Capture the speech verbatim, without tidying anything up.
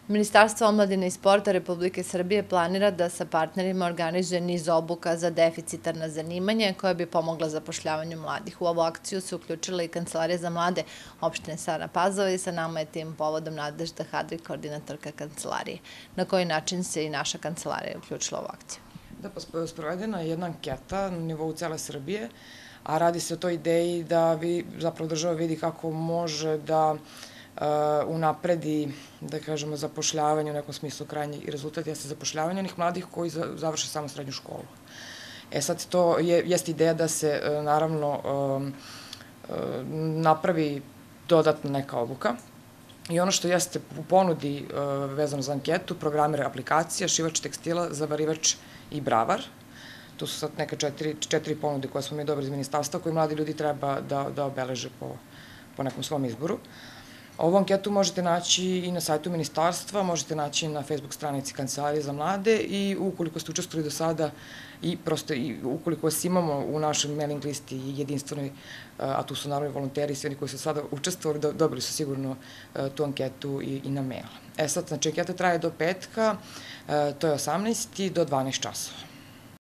Ministarstvo omladine i sporta Republike Srbije planira da sa partnerima organizuje niz obuka za deficitarna zanimanja koja bi pomogla zapošljavanju mladih. U ovu akciju se uključila i Kancelarija za mlade opštine Stara Pazova i sa nama je tim povodom Nadežda Hadri, koordinatorka Kancelarije. Na koji način se i naša Kancelarija uključila u ovu akciju? Da, pa sprovedena je jedna anketa na nivou cele Srbije, a radi se o toj ideji da zapravo država vidi kako može da unapredi, da kažemo, zapošljavanje u nekom smislu krajnji rezultat jeste zapošljavanje onih mladih koji završe samo srednju školu. E sad, to jeste ideja da se, naravno, napravi dodatna neka obuka i ono što jeste u ponudi vezano za anketu, programer aplikacija, šivač tekstila, zavarivač i bravar. To su sad neke četiri ponude koje smo mi dobili iz ministarstva koje mladi ljudi treba da obeleže po nekom svom izboru. Ovu anketu možete naći i na sajtu ministarstva, možete naći na Facebook stranici Kancelarije za mlade i ukoliko ste učestvovali do sada i prosto ukoliko vas imamo u našoj mailing listi jedinstvenoj, a tu su naravno volonteri i svi oni koji su sada učestvovali, dobili su sigurno tu anketu i na mail. E sad, znači, anketa traje do petka, to je osamnaesti do dvanaest časova.